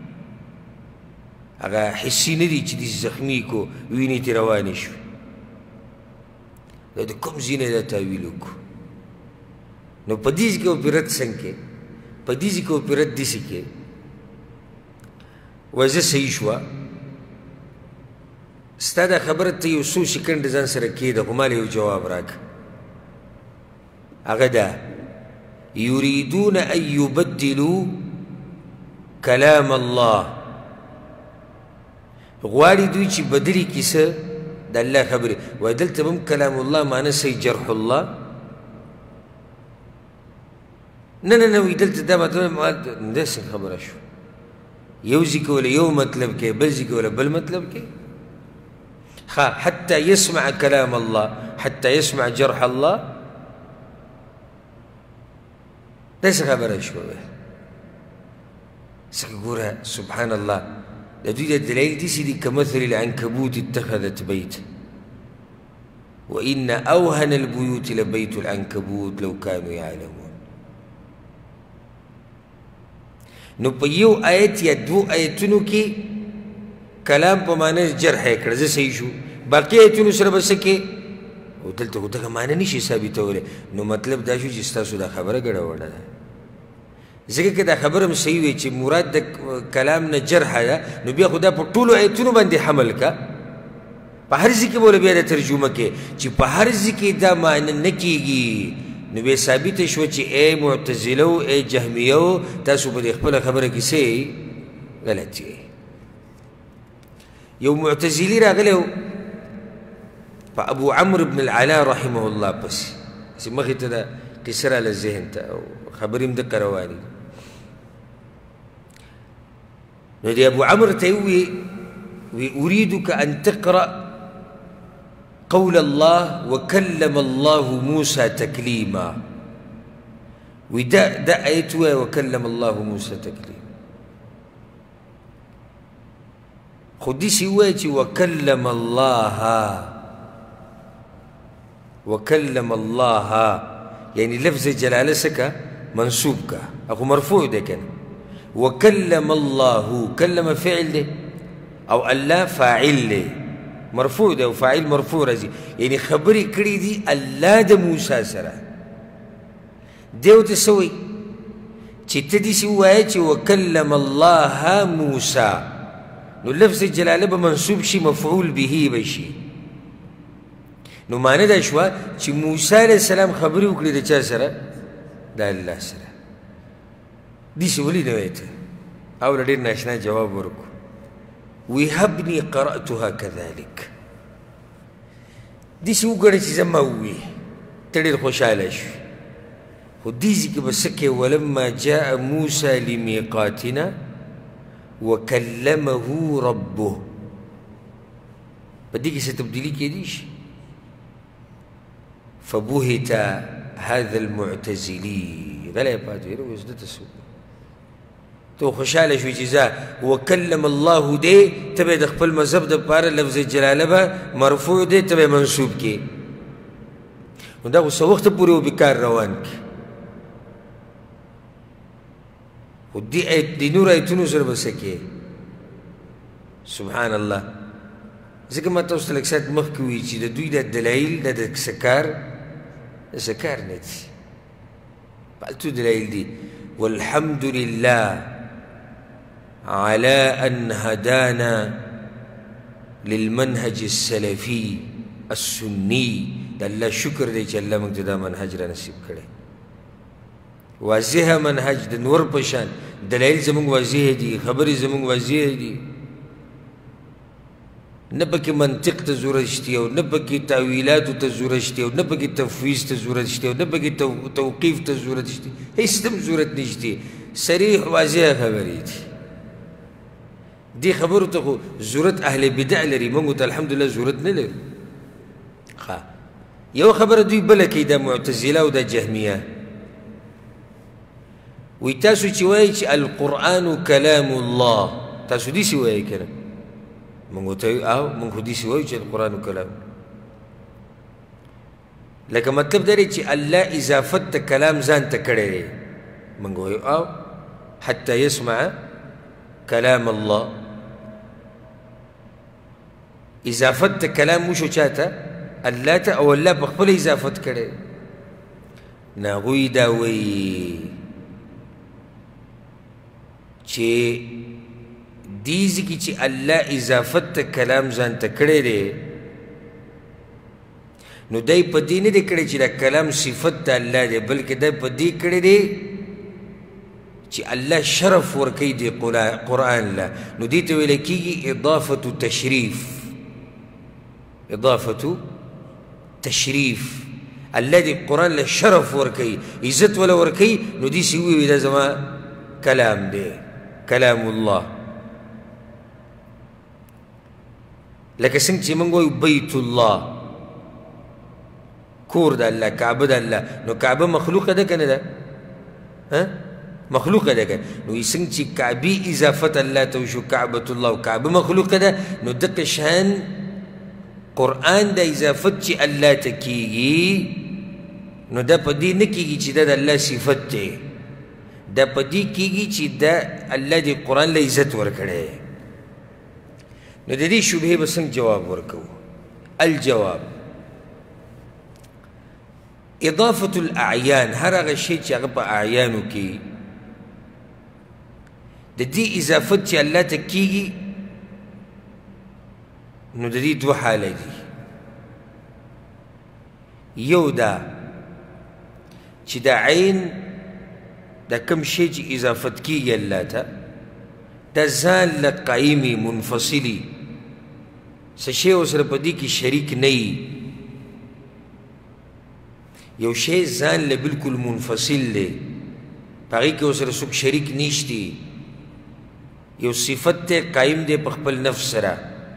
Speaker 1: هغه حسي نه دي چې دې زخمی کو وینې ترې روانې شوې دا د کوم ځای نه دا تاویل وکړو نو په دې ځای کې وپیرت څنګه کې په دې ځای کې وپیرت داسې کې وایي زه صحیح شوه ستا دا خبره ته یو څو سکنډ ځان سره کېده خو ماله یو جواب راکړه هغه دا یریدون ان یبدلوا کلام الله غواړي دوی چې بدلي کي څه د الله خبرې وایي دلته به هم کلام الله معنی صحیح جرح الله نه نه نه وایي دلته دا مطلب داسې خبره شو یو ځای کې ولا یو مطلب کې بل ځای کې ولا بل مطلب کې حتى يسمع كلام الله حتى يسمع جرح الله داسې خبره شوه څنګه ګوره سبحان الله د دوی د دلایل داسې دي کمثل العنکبوت اتخذت بیت وإن أوهن البيوت لبيت العنكبوت لو كانوا يعلمون نو په یو آیت یا دو آیتونو کې کلام په معنی جرح یې کړه زه صحیح شو باقي آیتونو سره به څه کې او دلته خو دغه معنی نشي ثابتولی نو مطلب دا شو چې ستاسو دا خبره ګډوډه ده ځکه که دا خبره هم صحیح وي چې مراد د کلام نه جرح ده نو بیا خو دا په ټولو آیتونو باندې حمل که په هر ځای کې به بیا د ترجمه کې چې په هر ځای کې دا معنی نه کېږي نو بیا ثابته شوه چې ای معتزلو ای جهمیو تاسو په دې خپله خبره کې څه غلط یې یو معتزلي راغلی و په ابو عمرو بن العلا رحمه الله پسې چې مخې ته دا قصه راله ذهن ته او خبرې هم دقه روانې نو دی ابو عمرو ته وی أريدك أن تقرأ قول الله وكلم الله موسى تكليما ودا آيتها وكلم الله موسى تكليما خدي سويتي وكلم الله يعني لفظ جلالة سكا منصوب كا أخو مرفوع ده كان وكلم الله كلم فعل ده او الله فاعل له مرفوع ده وفاعل مرفوع راځي يعني خبرې کړې دي الله د موسی سره دیو ته سوی چې ته دې وایې چې وکلم الله موسی نو لفظ جلاله به منصوب شي مفعول به بشي نو معنی دا شوه چې موسی علیه السلام خبرې وکړې د چا سره د الله سره داسې ولې نه وایې ته او له ډېر ناشنا جواب ورکړو وهبني قرأتها كذلك داسې وګڼه چې زما ووایې ته ډېر خوشحاله شوې خو دې ځای کې به څه کوې ولما جاء موسى لميقاتنا وكلمه ربه په دې کې څه تبدیلي کېدی شي فبهت هذا المعتزلي غلی پاتې ویره اوس دته څه تو خوشحاله شوې چې ځه وکلم الله دی ته به د خپل مذهب دپاره لفظ جلاله به مرفوع دی ته به منصوب کې نو دا خو څه وخته پورې و بکار روان کې خو دې نور ایتونو سره به څه کې سبحان الله ځکه ما تاسو ته لږ ساعت مخکې وویل چې د دوی دا دلایل دا د څه کار نه دي فالتو دلایل دي والحمد لله على أن هدانا للمنهج السلفي السني دا الله شکر دی چې الله موږ ته دا منهج را نصیب کړی واضح منهج د نور په شان دلایل زموږ واضح دي خبرې زموږ واضح دي نه پکې منطق ته ضرورت شته او نه پکې تاویلاتو ته ضرورت شته او نه پکې تفویض ته ضرورت شته او نه پکې توقیف ته ضرورت شته هیڅ هم ضرورت نشته صریح واضح خبرې دي دې خبرو ته خو ضرورت اهل بدع لري موږ ته الحمدلله ضرورت نه لرو یو خبره دوی بله کوي دا معتزله او دا جهمیه وی تاسو چې وایي چې القرآن کلام الله تاسو داسې وایي که نه موږ ورته او موږ خو داسې وایو چې القرآن کلام لکه مطلب دا دی چې الله اضافت ته کلام ځان ته کړی دی موږ وایو او حتی یسمع کلام الله اضافت ته کلام وشو چاته الله ته او الله په خپله اضافت کړی نه هغوی دا وایي چې دې ځای کې چې الله اضافت ته کلام ځان ته کړی دی نو دی په دې نه دی کړی چې دا کلام صفت د الله دی بلکې دی په دې کړی دی چې الله شرف ورکوي د قرآن له، نو دې ته ویل کېږي اضافة تشریف. اضافة تشریف، الله دې قرآن له شرف ورکوي، عزت ولا ورکوي، نو داسې ووایي دا زما کلام دی، کلام الله. لکه څنګه چې موږ وایو بیت الله، کور د الله، کعبه د الله، نو کعبه مخلوقه ده که نه ده؟ مخلوقه ده که نو څنګه چې کعبې اضافت الله ته وشو کعبة الله، او کعبه مخلوقه ده، نو دقه شان قرآن د اضافت چې الله ته کېږي، نو دا په دې نه کېږي چې دا د الله صفت دی، دا په دې کېږي چې دا الله دې قرآن له عزت ورکړی. نو د دې شبهې به څنګه جواب ورکوو؟ الجواب اضافة الاعیان، هر هغه شی چې هغه په اعیانو کې د دې اضافت چې الله ته کېږي، نو د دې دوه حاله دي. یو دا چې د عین دا کوم شی چې اضافت کېږي الله ته، دا ځان له قایمي منفصلي، څه شی ورسره په دې کې شریک نه وي. یو شی ځان له بلکل منفصل دی، په هغې کې ورسره څوک شریک نشتی، یو صفت دی قایم دی په خپل نفس سره،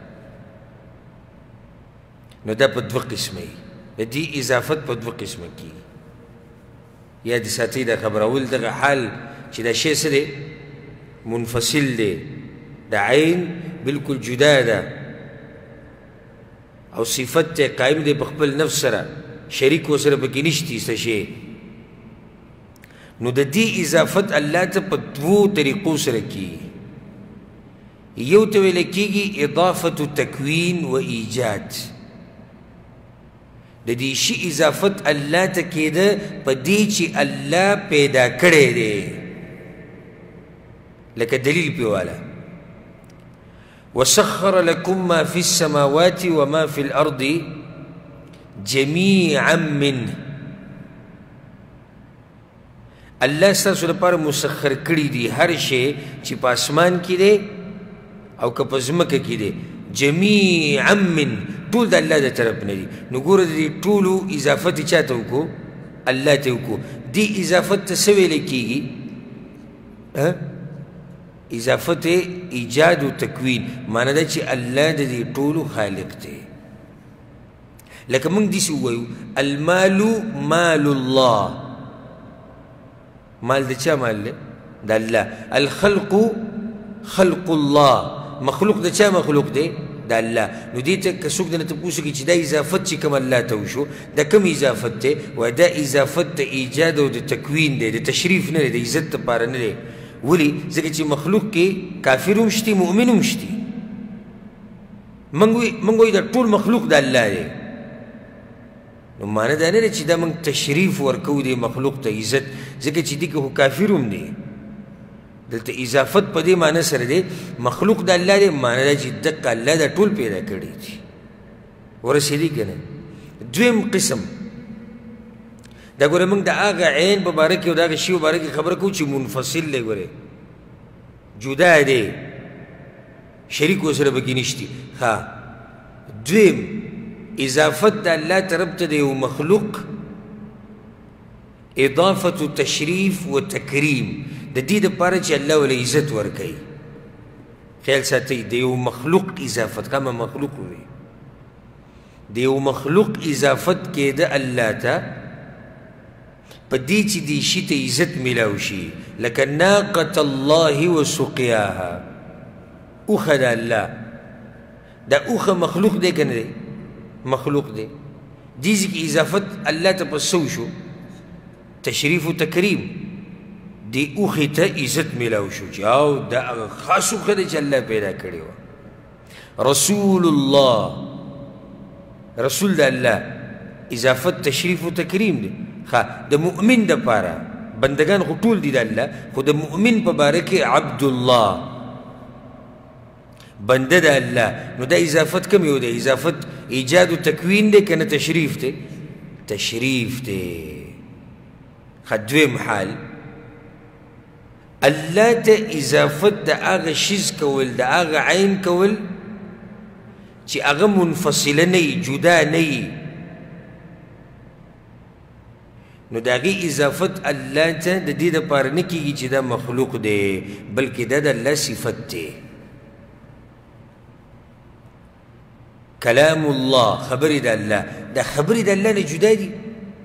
Speaker 1: نو دا په دوه قسمه وي. د دې اضافت په دوه قسمه کېږي. یا د ساتئ دا خبرول دغه حال چې دا شی څه دی؟ منفصل دی، د عین بلکل جدا ده، او صفت دی قایم دی په خپل نفس سره، شریک ورسره پکې نشتی څه شی. نو د دې اضافت الله ته په دوو طریقو سره کېږي. یو ته ویل کېږي اضافة تکوین و ایجاد، د دې شي اضافت الله ته کېده په دې چې الله پیدا کړی دی. لکه دلیل پې والا وسخر لكم ما في السماوات وما في الأرض جميعا منه، الله ستاسو لپاره مسخر کړي دي هر شی چې په اسمان کې دی او که په ځمکه کې دی، جميعا من، ټول د الله د طرف نه دي. نو ګوره د دې ټولو اضافت چا ته وکړو؟ الله ته وکړو. دې اضافت ته څه ویلی کېږي؟ اضافت ایجاد و تکوین، معنی ده چې الله د دې ټولو خالق دی. لکه موږ داسې ووایو المال مال الله، مال د چا مال دی؟ د الله. الخلق خلق الله، مخلوق د چا مخلوق دی؟ د الله. نو دې ته که څوک درنه تپوس وکړي چې دا اضافت چې کوم الله ته وشو، دا کوم اضافت دی؟ وایي دا اضافت د ایجاد او د تکوین دی، د تشریف نه دی، د عزت دپاره نه دی. ولې؟ ځکه چې مخلوق کې کافر هم شتي، مؤمن هم شتي. موږ وایو دا ټول مخلوق د الله دی، نو معنی دا نه دی چې دا موږ تشریف ورکوو دې مخلوق ته عزت، ځکه چې دې کې خو کافر هم دی. دلته اضافت په دې معنی سره دی مخلوق د الله دی، معنی دا چې دقه الله دا ټول پیدا کړي دي. ورسېدي که نه؟ دویم قسم دا ګوره موږ د هغه عین په باره کې او د هغه شي په باره کې خبره کوو چې منفصل دی، ګورې جدا دی، شریک ورسره پکې نشتي. دویم اضافت د الله طرف ته د یو مخلوق اضافة تشریف و تکریم، د دې دپاره چې الله ولې عزت ورکوي. خیال ساتئ، د یو مخلوق اضافت، کومه مخلوق وي؟ د یو مخلوق اضافت کېده الله ته په دې چې دې شي ته عزت میلاو شي. لکه ناقة الله و سقیاها، اوښه د الله، دا اوښه مخلوق دی که نه دی؟ مخلوق دی. دې ځای کې اضافت الله ته په څه وشو؟ تشریف و تکریم. دې اوښې ته عزت میلاو شو چې او دا هغه خاص اوښه دی چې الله پیدا کړې وه. رسول الله، رسول د الله، اضافت تشریف و تکریم دی. د مؤمن دپاره، بندگان خو ټول دي د الله، خو د مؤمن په باره کې عبدالله، بنده د الله. نو دا اضافت کوم یو دی؟ اضافت ایجاد و تکوین دی که نه تشریف دی؟ تشریف دی. دویم حال الله ته اضافت د هغه شیز کول د هغه عین کول چې هغه منفصله نه وي جدا نه وي نو د هغې اضافت الله ته د دې دپاره نه کېږي چې دا مخلوق دی بلکې دا د الله صفت دی کلام الله خبرې د الله دا خبرې د الله نه جدا دي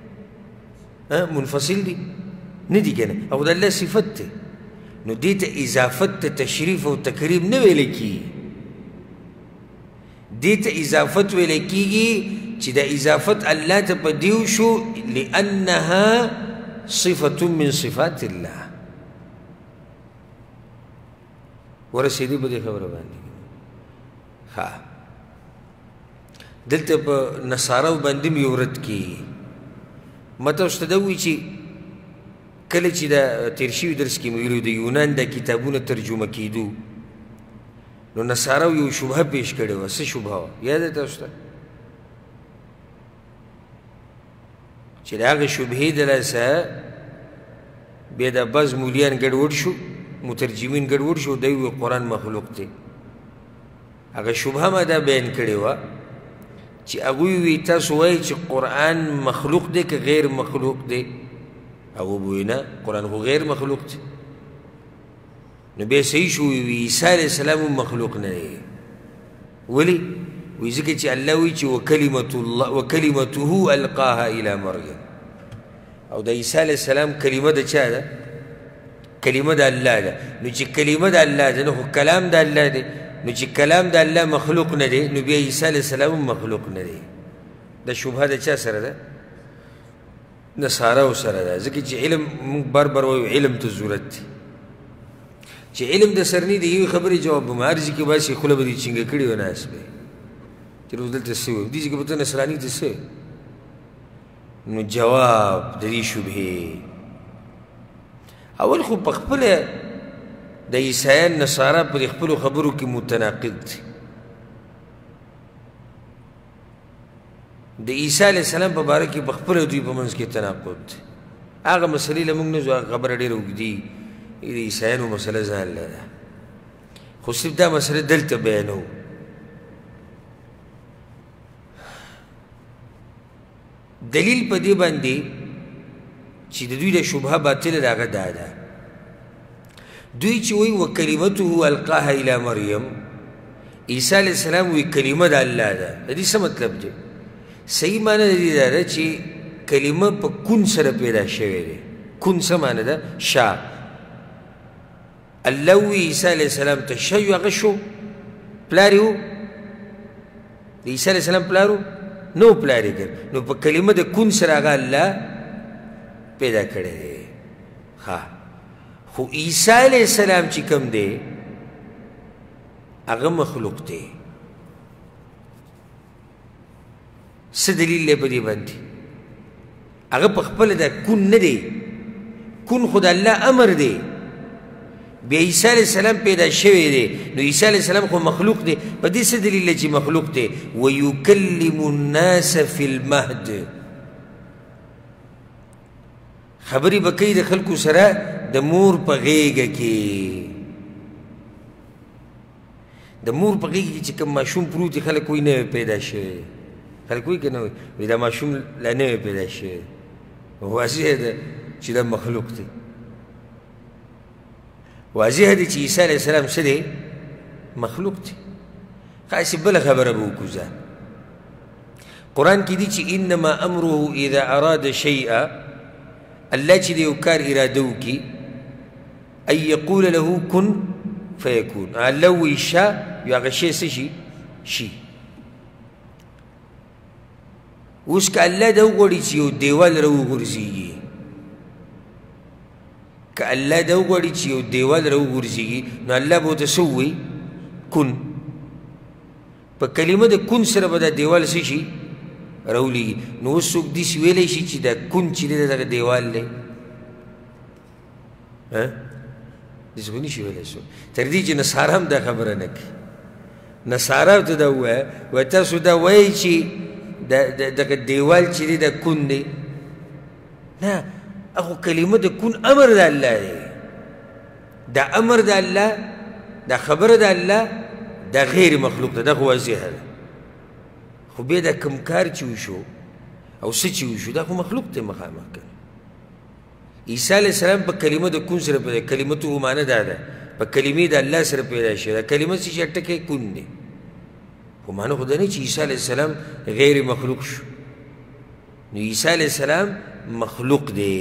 Speaker 1: منفصل دي نه دي که نه او د الله صفت دی نو دې ته اضافت ته تشریف او تکریم نه ویلی کېږي دې ته اضافت ویلی کېږي چې د اضافت الله ته په دیو شو لأنها صفة من صفات الله ورسېدې په دې خبره باندې ښه دلته په نصاراو باندې م یو رد کېږي ما تاسو ته دا ووایي چې کله چې دا تیر شوي درس کې مې ویلي د یونان دا کتابونه ترجمه کېدو نو نصاراو یو شبهه پیش کړې وه څه شبهه وه یاد ده تاسو ته چې د هغې شبهې د لاسه بیا دا بعض مولیان ګډوډ شو مترجمین ګډوډ شو دی وایي قرآن مخلوق دی هغه شبهه ما دا بیان کړې وه چې هغوی وایي تاسو وایئ چې قرآن مخلوق دی که غیر مخلوق دی هغه به وایي نه قرآن خو غیر مخلوق دی نو بیا صحیح شو وایي عیسی علیه السلام هم مخلوق نه دی ولې وایي ځکه چې الله وایي چې وکلمته القاها الی مریم او د عیسی علیه السلام کلمه د چا ده کلمه د الله ده نو چې کلمه د الله ده نو خو کلام د الله دی نو چې کلام د الله مخلوق نه دی نو بیا عیسی علیه السلام هم مخلوق نه دی دا شبهه د چا سره ده نصاراو سره ده ځکه چې علم موږ بار بار وایو علم ته ضرورت دی چې علم د سر نه دی یوې خبرې جواب به م هر ځای کې باسي خوله به دې چینګه کړې وه ناست به چې روز دلته څه وایو دې ځای کې به ته نصراني ته څه نو جواب د دې شبهې اول خو په خپله د عیسایان نصارا پر خپلو خبرو کې متناقض دي د عیسی علیه السلام په باره کې په خپله دوی په منځ کې تناقض دی هغه مسلې له موږ نه ځو هغه خبره ډېره اوږدي د عیسایانو مسله ځان له ده خو صرف دا مسله دلته بیانوو دلیل په دې باندې چې د دوی د شبهه باطله د هغه دا ده دوی چې وایي وکلمته القاها الی مریم عیسی علیه السلام وایي کلمه د الله ده د دې څه مطلب دی صحیح معنی د دې دا ده چې کلمه په کون سره پیدا شوې دی کون څه معنی ده شا الله وایي عیسی علیه السلام ته شی هغه شو پلار یې و د عیسی علیه السلام پلار و نو پلار یې کړ نو په کلمه د کون سره هغه الله پیدا کړی دی ښه خو عیسی علیه السلام چې کوم دی هغه مخلوق دی څه دلیل دی په دې باندې هغه په خپله دا کون نه دی کون خو د الله امر دی بیا عیسی علیه السلام پیدا شوی دی نو عیسی علیه السلام خو مخلوق دی په دې څه دلیل دی چې مخلوق دی ویکلم الناس فی المهد خبرې به کوي د خلکو سره د مور په غېږه کې د مور په غېږه کې چې کوم ماشوم پروت وي خلک وایي نوی پیدا شوی خلک وایي که نه وایي دا ماشوم لا نوی پیدا شوی واضح ده چې دا مخلوق دی واضح دی چې عیسی علیه السلام څه دی مخلوق دی خاصې بله خبره به وکړو ځان قرآن کې دي چې انما امره اذا اراد شیئا الله چې د یو کار اراده وکړي ان یقول له کن فیکون الله وایي شا یو هغه شی څه شي شي اوس که الله دا وغواړي چې یو دیوال راوغورځېږي که الله دا وغواړي چې یو دیوال راوغورځېږي نو الله به ورته څه ووایي کن په کلمه د کن سره به دا دیوال څه شي راولیږي نو اوس څوک داسې ویلی شي چې دا کون چې دی دغه دیوال دی داسې خو نشي ویلی څوک تر دې چې نصارا هم دا خبره نه کوي نصاراو ته دا ووایه وایي تاسو دا وایئ چې دغه دیوال چې دی دا کون دی نه هغه کلمه د کون امر د الله دی دا امر دا الله دا خبر دا الله دا غیر مخلوق دا خو واضح ده خو بیا دا کم کار چې وشو او څه چې وشو دا خو مخلوق ته مخامخ کړي عیسی علیه السلام په کلمه د کون سره پیدا کلمته معنی دا ده په کلمې د الله سره پیدا شوی دا کلمه چې ټکی کون دی خو معنی خو دا نه چې عیسی علیه السلام غیر مخلوق شو نو عیسی علیه السلام مخلوق دی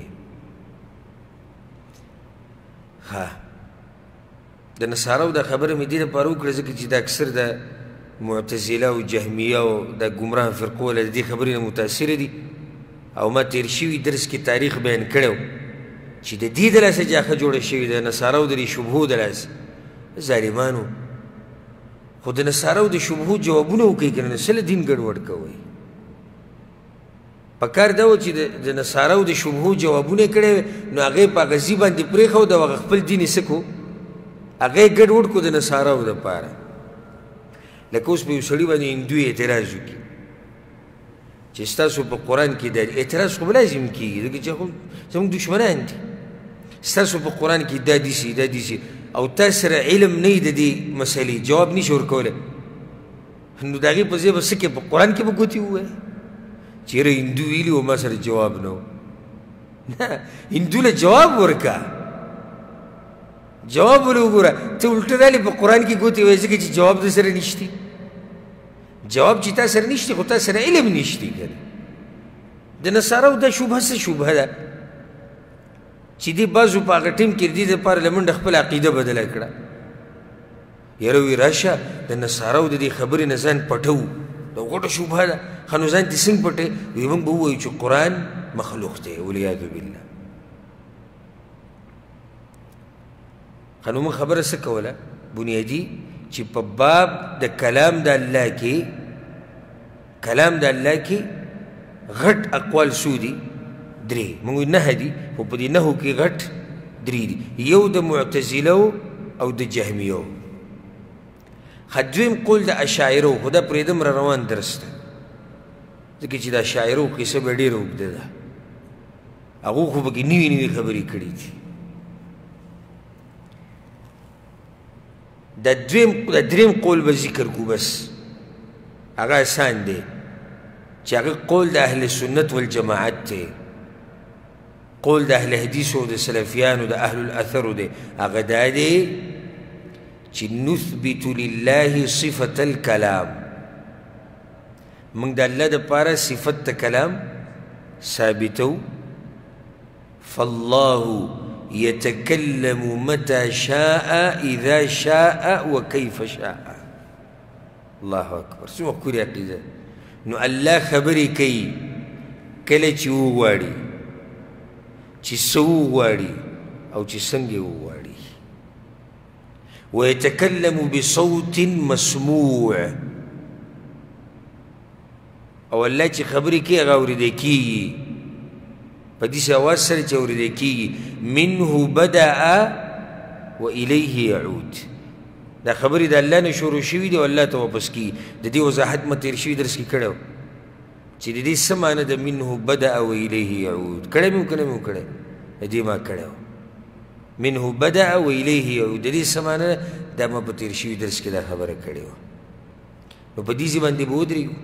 Speaker 1: ها د نصاراو دا خبره مې دې لپاره وکړه ځکه چې دا اکثر د معتزله او جهمیه او د ګمراه فرقو له دې خبرې نه متاثره دي او ما تیر شوي درس کې تاریخ بیان کړی و چې د دې د لاسه جاخه جوړه شوې د نصاراو د دې شبهو د لاسه ظالمانو خو د نصاراو د شبهو جوابونه وکوئ که نه څه له دین ګډوډ کوئ پکار دا و چې د نصاراو د شبهو جوابونه یې کړی نو هغه یې په غزي باندې پرېښود او هغه خپل دین یې څه کو هغه یې ګډوډ کړو د نصاراو دپاره لکه اوس په یو سړي باندې هندو اعتراض وکړي چې ستاسو په قرآن کې دا اعتراض خو به لازم کېږي ځکه چې خو زموږ دشمنان دي ستاسو په قرآن کې دا داسې دا داسې او تا سره علم نه وي د دې مسلې جواب نشي ورکولی نو د هغې په ځای به څه کې په قرآن کې به ګوتې ووایه چې یاره هندو ویلي و ما سره جواب نه و نه هندو له جواب ورکه جواب ولې وګوره ته الټه رالې په قرآن کې ګوتې وایې ځکه چې جواب در سره نشته جواب چې تا سره نشته خو تا سره علم نشته کنه د نصاراو دا شبهه څه شبهه ده چې دې بعضو په هغه ټیم کې د دې دپاره له منډه خپله عقیده بدله کړه یاره وی راشه د نصاراو د دې خبرې نه ځان پټو دا غټه شبهه ده ښه نو ځان دې څنګه پټې وی موږ به ووایو چې قرآن مخلوق دی والعیاذ بالله ښه نو موږ خبره څه کوله بنیادي چې په باب د کلام د الله کې غټ اقوال څو دي درې موږ نهه دي خو په دې نهو کې غټ درې دي یو د معتزلو او د جهمیو دویم قول د اشاعرو خو دا پرېږدم را روان درس ده ځکه چې د اشاعرو قصه به ډېره اوږده ده هغو خو پکې نوي نوي خبرې کړي دي د دریم قول به ذکر کو بس هغه آسان دی چې هغه قول د اهل سنت والجماعت دی قول د اهل حدیثو د سلفیانو د اهل الاثرو دی هغه دا دی چې نثبت لله صفة الکلام موږ د الله دپاره صفت د کلام ثابتو فالله يتكلم متى شاء إذا شاء وكيف شاء الله أكبر سوى كوري عقيدة نو الله خبري كي كلا چي وغواري چي سو غواري أو چي سنگ وغواري ويتكلم بصوت مسموع او الله چي خبري كي غوري دي كي په دې اواز سره چې اورېدی کېږي منه بدأ وإلیه یعود دا خبرې د الله نه شروع شوي دي او الله ته واپس کېږي د دې وضاحت ما تېر شوي درس کې کړی و چې د دې څه معنی د منه بدأ وإلیه یعود کړی مې و که نه مې و کړی د دې ما کړی و منه بدأ وإلیه یعود د دې څه معنی دا ما په تېر شوي درس کې دا خبره کړې وه نو په دې ځای باندې به ودرېږو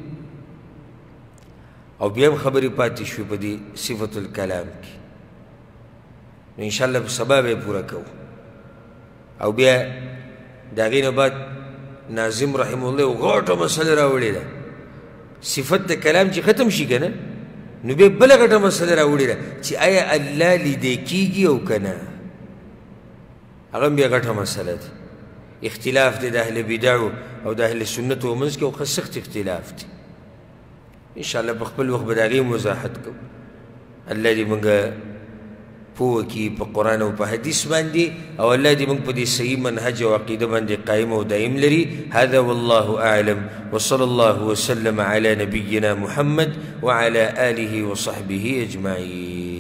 Speaker 1: او بیا هم خبرې پاتې شوې په دې صفت الکلام کې نو انشاءالله په سبا به یې پوره کوو او بیا د هغې نه بعد ناظم رحمه الله یو غټه مسله راوړې ده صفت د کلام چې ختم شي که نه نو بیا بله غټه مسله راوړې ده چې آیا الله لیدی کېږي او که نه هغه هم بیا غټه مسله ده اختلاف دی د اهل بدعو او د اهل سنتو منځ کې او ښه سخت اختلاف دی انشاءالله په خپل وخت به د هغې وضاحت کوو الله دې موږ پوه کړي په قرآن او په حدیث باندې او الله دې موږ په دې صحیح منهج او عقیده باندې قایم او دایم لري هذا والله اعلم وصلى الله وسلم على نبينا محمد وعلى آله وصحبه اجمعين